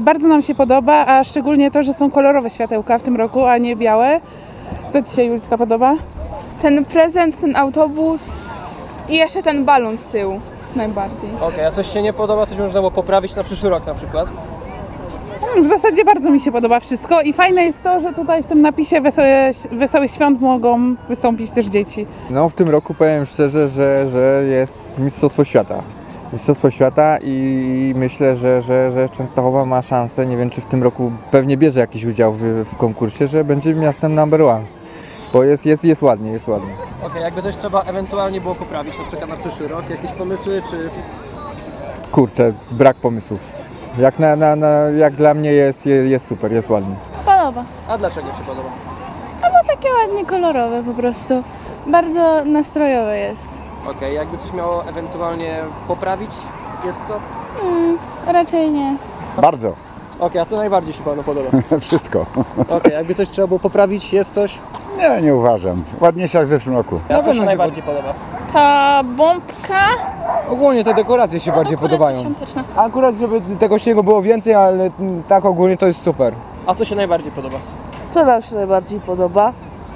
Bardzo nam się podoba, a szczególnie to, że są kolorowe światełka w tym roku, a nie białe. Co Ci się, Julitka, podoba? Ten prezent, ten autobus i jeszcze ten balon z tyłu najbardziej. Okej, a coś się nie podoba, coś można było poprawić na przyszły rok na przykład? W zasadzie bardzo mi się podoba wszystko i fajne jest to, że tutaj w tym napisie Wesołych Świąt mogą wystąpić też dzieci. No w tym roku powiem szczerze, że jest Mistrzostwo Świata. Mistrzostwo Świata i myślę, że Częstochowa ma szansę, nie wiem czy w tym roku pewnie bierze jakiś udział w konkursie, że będzie miastem number one. Bo jest ładnie, jest ładnie. Okej, jakby coś trzeba ewentualnie było poprawić, na przykład na przyszły rok, jakieś pomysły, czy... Kurczę, brak pomysłów. Jak dla mnie jest super, jest ładnie. Podoba. A dlaczego się podoba? Takie ładnie kolorowe po prostu. Bardzo nastrojowe jest. Okej, jakby coś miało ewentualnie poprawić, jest to? Raczej nie. Bardzo. Okej, a co najbardziej się Panu podoba? Wszystko. Okej, jakby coś trzeba było poprawić, jest coś? Nie uważam. Ładniejsza jak w zeszłym roku. A co się najbardziej podoba? Ta bombka. Ogólnie te dekoracje się bardziej podobają. Świąteczna. Akurat, żeby tego śniegu było więcej, ale tak ogólnie to jest super. A co się najbardziej podoba? Co nam się najbardziej podoba?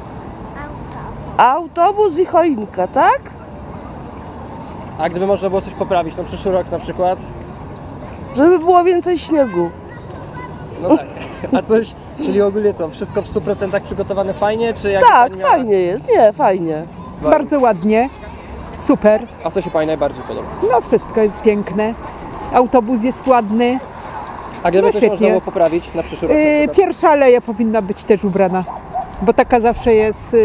Autobus i choinka, tak? A gdyby można było coś poprawić na przyszły rok na przykład? Żeby było więcej śniegu. No tak. A coś, czyli ogólnie co, wszystko w 100% przygotowane fajnie, czy jak Tak, Pani miała- fajnie jest, nie, fajnie. Bardzo ładnie, super, A co się Pani najbardziej podoba? no wszystko jest piękne, autobus jest ładny. A gdyby No coś świetnie. można było poprawić na przyszły rok na przykład? Pierwsza aleja powinna być też ubrana, bo taka zawsze jest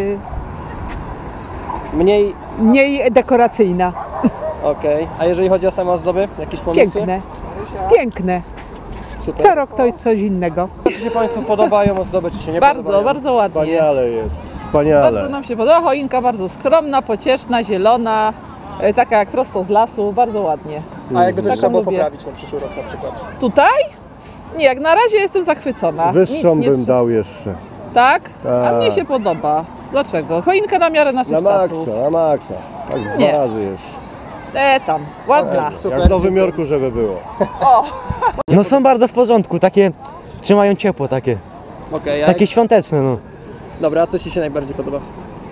mniej dekoracyjna. Okej. A jeżeli chodzi o same ozdoby, jakieś pomysły? Piękne, piękne. Super. Co rok to coś innego. Czy się Państwu podobają ozdoby, czy się nie Bardzo, podobają? bardzo ładnie. Wspaniale jest, wspaniale. Bardzo nam się podoba. Choinka bardzo skromna, pocieszna, zielona, taka jak prosto z lasu, bardzo ładnie. A jakby coś Taką trzeba było lubię. poprawić na przyszły rok na przykład? Tutaj? Nie, jak na razie jestem zachwycona. Wyższą Nic nie bym dał jeszcze. Tak? A Tak. mnie się podoba. Dlaczego? Choinka na miarę naszych Na czasów. maksa, na maksa. Tak z Nie. dwa razy jeszcze. Tam, ładna. Super. Jak w Nowym Jorku, żeby było. No są bardzo w porządku, takie trzymają ciepło, takie Okej, a takie świąteczne, no. dobra, a co Ci się najbardziej podoba?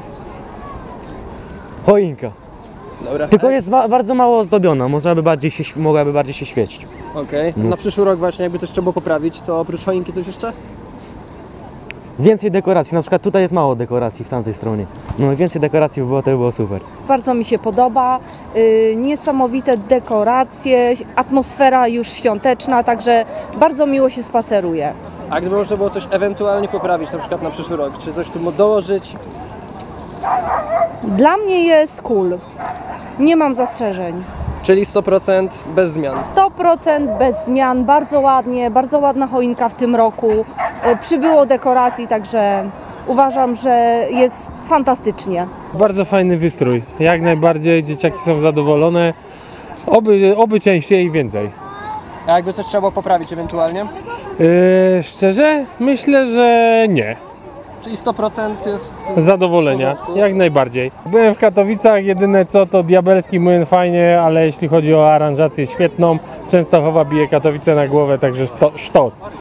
Choinka. Dobra. Tylko jest bardzo mało ozdobiona, mogłaby bardziej się świecić. Okej. No. Na przyszły rok właśnie jakby coś trzeba było poprawić, to oprócz choinki coś jeszcze? Więcej dekoracji, na przykład tutaj jest mało dekoracji w tamtej stronie. No więcej dekoracji by było, to by było super. Bardzo mi się podoba, niesamowite dekoracje, atmosfera już świąteczna, także bardzo miło się spaceruje. A gdyby można było coś ewentualnie poprawić, na przykład na przyszły rok, czy coś tu dołożyć? Dla mnie jest cool, nie mam zastrzeżeń. Czyli 100% bez zmian. 100% bez zmian, bardzo ładnie, bardzo ładna choinka w tym roku. Przybyło dekoracji, także uważam, że jest fantastycznie. Bardzo fajny wystrój, jak najbardziej dzieciaki są zadowolone, oby częściej i więcej. A jakby coś trzeba było poprawić ewentualnie? Szczerze? Myślę, że nie. Czyli 100% jest... Zadowolenia, w porządku? jak najbardziej. Byłem w Katowicach, jedyne co to Diabelski Młyn fajnie, ale jeśli chodzi o aranżację świetną, Częstochowa bije Katowice na głowę, także sztos.